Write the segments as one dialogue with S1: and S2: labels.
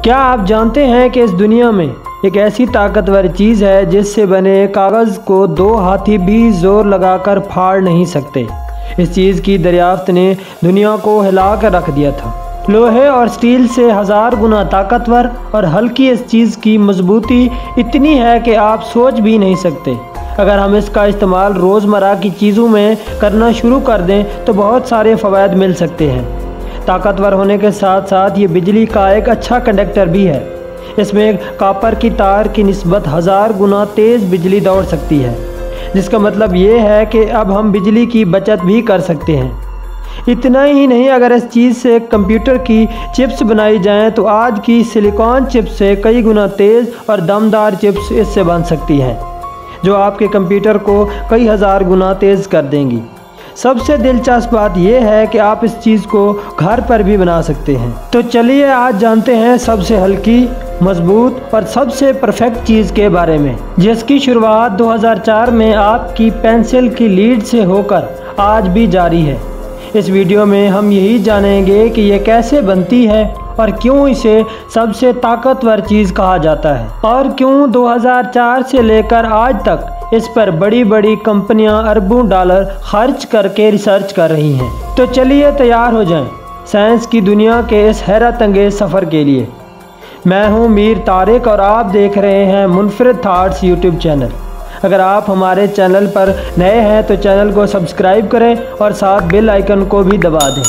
S1: क्या आप जानते हैं कि इस दुनिया में एक ऐसी ताकतवर चीज़ है जिससे बने कागज़ को दो हाथी भी जोर लगाकर फाड़ नहीं सकते। इस चीज़ की दरियाफ्त ने दुनिया को हिला कर रख दिया था। लोहे और स्टील से 1000 गुना ताकतवर और हल्की इस चीज़ की मजबूती इतनी है कि आप सोच भी नहीं सकते। अगर हम इसका इस्तेमाल रोज़मर्रा की चीज़ों में करना शुरू कर दें तो बहुत सारे फ़वायद मिल सकते हैं। ताकतवर होने के साथ साथ ये बिजली का एक अच्छा कंडक्टर भी है। इसमें कॉपर की तार की निस्बत 1000 गुना तेज़ बिजली दौड़ सकती है, जिसका मतलब ये है कि अब हम बिजली की बचत भी कर सकते हैं। इतना ही नहीं, अगर इस चीज़ से कंप्यूटर की चिप्स बनाई जाएं तो आज की सिलिकॉन चिप्स से कई गुना तेज़ और दमदार चिप्स इससे बन सकती हैं, जो आपके कंप्यूटर को कई हज़ार गुना तेज़ कर देंगी। सबसे दिलचस्प बात यह है कि आप इस चीज़ को घर पर भी बना सकते हैं। तो चलिए आज जानते हैं सबसे हल्की, मजबूत और सबसे परफेक्ट चीज़ के बारे में, जिसकी शुरुआत 2004 में आपकी पेंसिल की लीड से होकर आज भी जारी है। इस वीडियो में हम यही जानेंगे कि ये कैसे बनती है और क्यों इसे सबसे ताकतवर चीज़ कहा जाता है, और क्यों 2004 से लेकर आज तक इस पर बड़ी बड़ी कंपनियां अरबों डॉलर खर्च करके रिसर्च कर रही हैं। तो चलिए तैयार हो जाएं साइंस की दुनिया के इस हैरत अंगेज़ सफ़र के लिए। मैं हूं मीर तारिक और आप देख रहे हैं मुनफरिद थाट्स यूट्यूब चैनल। अगर आप हमारे चैनल पर नए हैं तो चैनल को सब्सक्राइब करें और साथ बेल आइकन को भी दबा दें।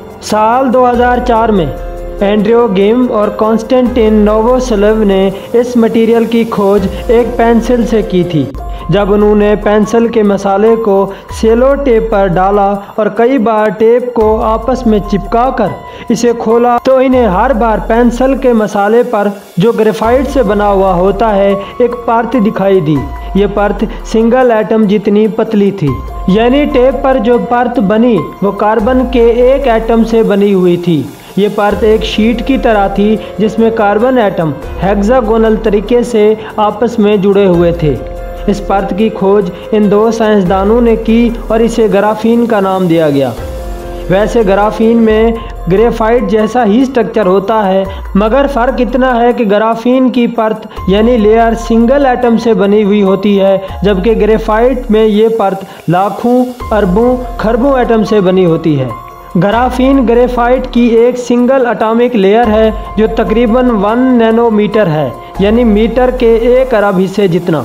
S1: साल 2004 में एंड्रयू गिम और कॉन्स्टेंटिन नोवोसेलोव ने इस मटेरियल की खोज एक पेंसिल से की थी। जब उन्होंने पेंसिल के मसाले को सेलो टेप पर डाला और कई बार टेप को आपस में चिपका कर इसे खोला तो इन्हें हर बार पेंसिल के मसाले पर, जो ग्रेफाइट से बना हुआ होता है, एक परत दिखाई दी। ये परत सिंगल एटम जितनी पतली थी, यानी टेप पर जो परत बनी वो कार्बन के एक एटम से बनी हुई थी। ये परत एक शीट की तरह थी जिसमें कार्बन एटम हेक्सागोनल तरीके से आपस में जुड़े हुए थे। इस परत की खोज इन दो साइंसदानों ने की और इसे ग्राफीन का नाम दिया गया। वैसे ग्राफीन में ग्रेफाइट जैसा ही स्ट्रक्चर होता है, मगर फ़र्क इतना है कि ग्राफीन की परत यानी लेयर सिंगल एटम से बनी हुई होती है, जबकि ग्रेफाइट में ये परत लाखों, अरबों, खरबों एटम से बनी होती है। ग्राफीन ग्रेफाइट की एक सिंगल एटॉमिक लेयर है जो तकरीबन 1 नैनोमीटर है, यानी मीटर के 1 अरब हिस्से जितना।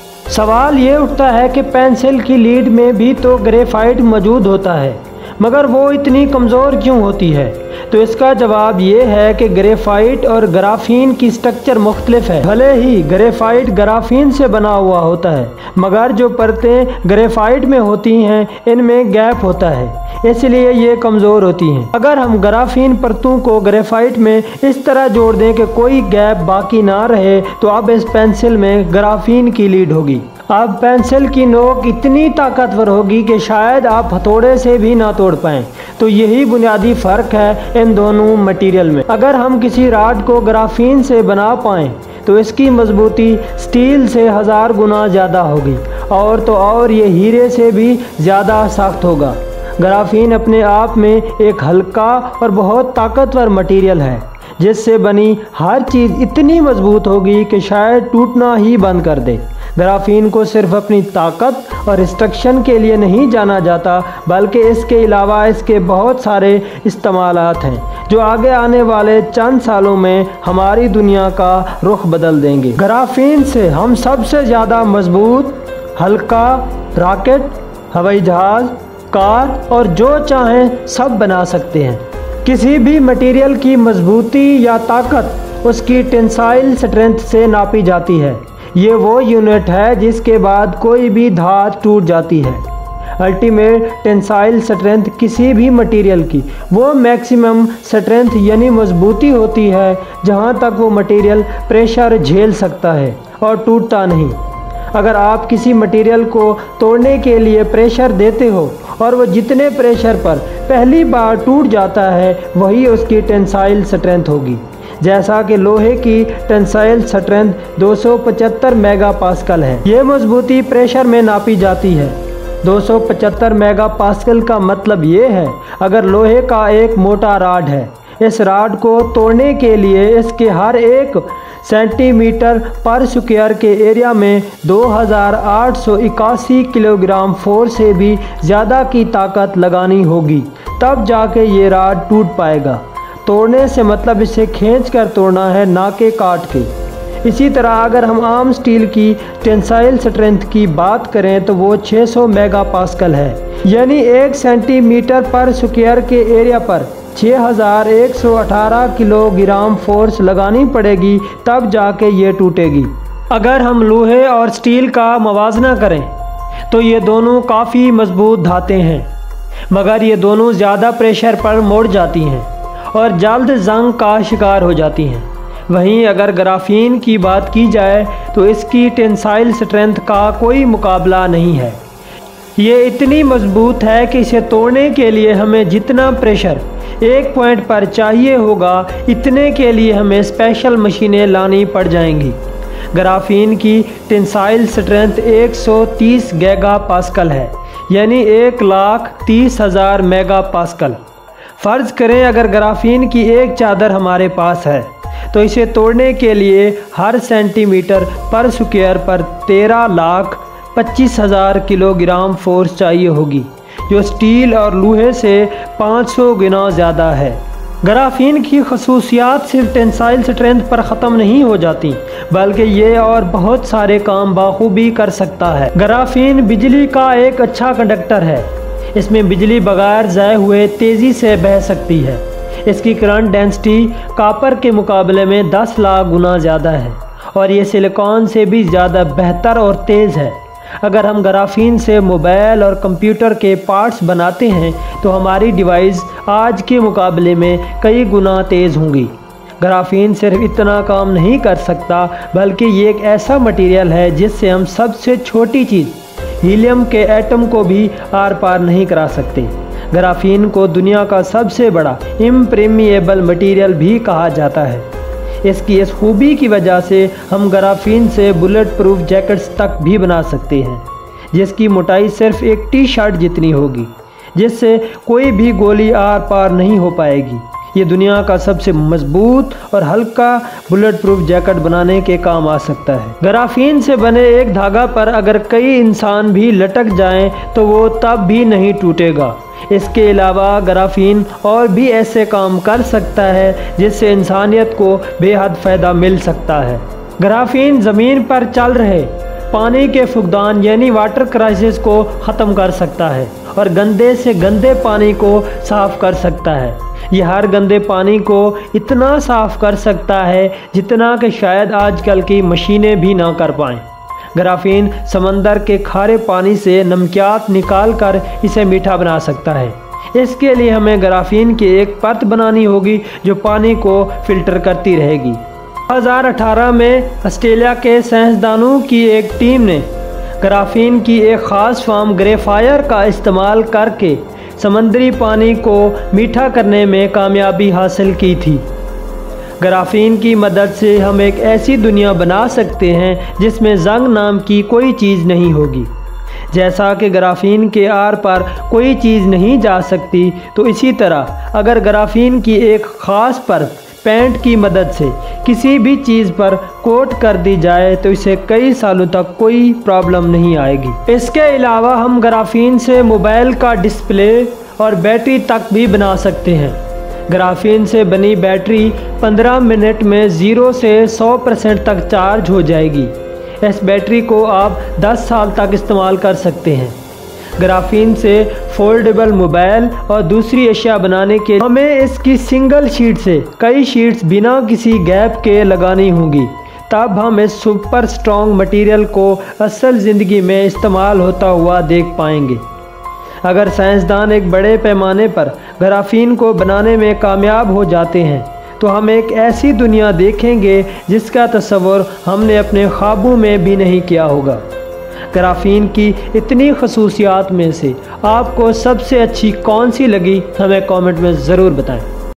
S1: सवाल ये उठता है कि पेंसिल की लीड में भी तो ग्रेफाइट मौजूद होता है, मगर वो इतनी कमज़ोर क्यों होती है? तो इसका जवाब ये है कि ग्रेफाइट और ग्राफीन की स्ट्रक्चर मुख्तलिफ है। भले ही ग्रेफाइट ग्राफीन से बना हुआ होता है, मगर जो परतें ग्रेफाइट में होती हैं इनमें गैप होता है, इसलिए ये कमज़ोर होती हैं। अगर हम ग्राफीन परतों को ग्रेफाइट में इस तरह जोड़ दें कि कोई गैप बाकी ना रहे, तो अब इस पेंसिल में ग्राफीन की लीड होगी। अब पेंसिल की नोक इतनी ताकतवर होगी कि शायद आप हथौड़े से भी ना तोड़ पाएं। तो यही बुनियादी फ़र्क है इन दोनों मटेरियल में। अगर हम किसी रॉड को ग्राफीन से बना पाएँ तो इसकी मजबूती स्टील से 1000 गुना ज़्यादा होगी, और तो और ये हीरे से भी ज़्यादा सख्त होगा। ग्राफीन अपने आप में एक हल्का और बहुत ताकतवर मटेरियल है, जिससे बनी हर चीज़ इतनी मजबूत होगी कि शायद टूटना ही बंद कर दे। ग्राफीन को सिर्फ अपनी ताकत और इंस्ट्रक्शन के लिए नहीं जाना जाता, बल्कि इसके अलावा इसके बहुत सारे इस्तेमालात हैं जो आगे आने वाले चंद सालों में हमारी दुनिया का रुख बदल देंगे। ग्राफीन से हम सबसे ज़्यादा मजबूत, हल्का रॉकेट, हवाई जहाज़, कार और जो चाहें सब बना सकते हैं। किसी भी मटेरियल की मजबूती या ताकत उसकी टेंसाइल स्ट्रेंथ से नापी जाती है। ये वो यूनिट है जिसके बाद कोई भी धात टूट जाती है। अल्टीमेट टेंसाइल स्ट्रेंथ किसी भी मटेरियल की वो मैक्सिमम स्ट्रेंथ यानी मजबूती होती है जहाँ तक वो मटेरियल प्रेशर झेल सकता है और टूटता नहीं। अगर आप किसी मटेरियल को तोड़ने के लिए प्रेशर देते हो और वो जितने प्रेशर पर पहली बार टूट जाता है, वही उसकी टेंसाइल स्ट्रेंथ होगी। जैसा कि लोहे की टेंसाइल स्ट्रेंथ 275 मेगापास्कल है। ये मजबूती प्रेशर में नापी जाती है। 275 मेगापास्कल का मतलब ये है, अगर लोहे का एक मोटा रॉड है इस राड को तोड़ने के लिए इसके हर 1 सेंटीमीटर पर स्क्वायर के एरिया में 2881 किलोग्राम फोर्स से भी ज़्यादा की ताकत लगानी होगी, तब जाके ये राड टूट पाएगा। तोड़ने से मतलब इसे खींच कर तोड़ना है, ना कि काट के। इसी तरह अगर हम आम स्टील की टेंसाइल स्ट्रेंथ की बात करें तो वो 600 मेगापास्कल है, यानी 1 सेंटीमीटर पर स्क्वायर के एरिया पर 6118 किलोग्राम फोर्स लगानी पड़ेगी, तब जाके ये टूटेगी। अगर हम लोहे और स्टील का मवाजना करें तो ये दोनों काफ़ी मजबूत धातें हैं, मगर ये दोनों ज़्यादा प्रेशर पर मुड़ जाती हैं और जल्द जंग का शिकार हो जाती हैं। वहीं अगर ग्राफीन की बात की जाए तो इसकी टेंसाइल स्ट्रेंथ का कोई मुकाबला नहीं है। ये इतनी मजबूत है कि इसे तोड़ने के लिए हमें जितना प्रेशर एक पॉइंट पर चाहिए होगा, इतने के लिए हमें स्पेशल मशीनें लानी पड़ जाएंगी। ग्राफीन की टेंसाइल स्ट्रेंथ 130 गीगापास्कल है, यानी 1,30,000 मेगापास्कल। फ़र्ज़ करें अगर ग्राफीन की एक चादर हमारे पास है तो इसे तोड़ने के लिए हर सेंटीमीटर पर स्क्वायर पर 13,25,000 किलोग्राम फोर्स चाहिए होगी, जो स्टील और लोहे से 500 गुना ज़्यादा है। ग्राफीन की खसूसियात सिर्फ टेंसाइल स्ट्रेंथ पर ख़त्म नहीं हो जाती, बल्कि ये और बहुत सारे काम बाखूबी कर सकता है। ग्राफीन बिजली का एक अच्छा कंडक्टर है। इसमें बिजली बगैर ज़ाय हुए तेज़ी से बह सकती है। इसकी करंट डेंसिटी कॉपर के मुकाबले में 10 लाख गुना ज़्यादा है और ये सिलिकॉन से भी ज़्यादा बेहतर और तेज़ है। अगर हम ग्राफीन से मोबाइल और कंप्यूटर के पार्ट्स बनाते हैं तो हमारी डिवाइस आज के मुकाबले में कई गुना तेज़ होंगी। ग्राफीन सिर्फ इतना काम नहीं कर सकता, बल्कि ये एक ऐसा मटेरियल है जिससे हम सबसे छोटी चीज़ हीलियम के एटम को भी आर पार नहीं करा सकते। ग्राफीन को दुनिया का सबसे बड़ा इम्प्रेमिएबल मटेरियल भी कहा जाता है। इसकी इस खूबी की वजह से हम ग्राफीन से बुलेट प्रूफ जैकेट्स तक भी बना सकते हैं, जिसकी मोटाई सिर्फ एक टी शर्ट जितनी होगी, जिससे कोई भी गोली आर पार नहीं हो पाएगी। ये दुनिया का सबसे मजबूत और हल्का बुलेट प्रूफ जैकेट बनाने के काम आ सकता है। ग्राफीन से बने एक धागा पर अगर कई इंसान भी लटक जाएं तो वो तब भी नहीं टूटेगा। इसके अलावा ग्राफीन और भी ऐसे काम कर सकता है जिससे इंसानियत को बेहद फ़ायदा मिल सकता है। ग्राफीन ज़मीन पर चल रहे पानी के फुकदान यानी वाटर क्राइसिस को ख़त्म कर सकता है और गंदे से गंदे पानी को साफ़ कर सकता है। यह हर गंदे पानी को इतना साफ़ कर सकता है जितना कि शायद आजकल की मशीनें भी ना कर पाएँ। ग्राफीन समंदर के खारे पानी से नमकियात निकाल कर इसे मीठा बना सकता है। इसके लिए हमें ग्राफीन की एक परत बनानी होगी जो पानी को फ़िल्टर करती रहेगी। 2018 में ऑस्ट्रेलिया के साइंसदानों की एक टीम ने ग्राफीन की एक ख़ास फॉर्म ग्रेफायर का इस्तेमाल करके समंदरी पानी को मीठा करने में कामयाबी हासिल की थी। ग्राफीन की मदद से हम एक ऐसी दुनिया बना सकते हैं जिसमें जंग नाम की कोई चीज़ नहीं होगी। जैसा कि ग्राफीन के आर पर कोई चीज़ नहीं जा सकती, तो इसी तरह अगर ग्राफीन की एक ख़ास परत पेंट की मदद से किसी भी चीज़ पर कोट कर दी जाए तो इसे कई सालों तक कोई प्रॉब्लम नहीं आएगी। इसके अलावा हम ग्राफीन से मोबाइल का डिस्प्ले और बैटरी तक भी बना सकते हैं। ग्राफीन से बनी बैटरी 15 मिनट में 0 से 100% तक चार्ज हो जाएगी। इस बैटरी को आप 10 साल तक इस्तेमाल कर सकते हैं। ग्राफीन से फोल्डेबल मोबाइल और दूसरी अशिया बनाने के हमें इसकी सिंगल शीट से कई शीट्स बिना किसी गैप के लगानी होंगी। तब हम इस सुपर स्ट्रॉन्ग मटेरियल को असल ज़िंदगी में इस्तेमाल होता हुआ देख पाएंगे। अगर साइंसदान एक बड़े पैमाने पर ग्राफीन को बनाने में कामयाब हो जाते हैं तो हम एक ऐसी दुनिया देखेंगे जिसका तस्वर हमने अपने ख्वाबों में भी नहीं किया होगा। ग्राफीन की इतनी खसूसियात में से आपको सबसे अच्छी कौन सी लगी, हमें कमेंट में ज़रूर बताएं।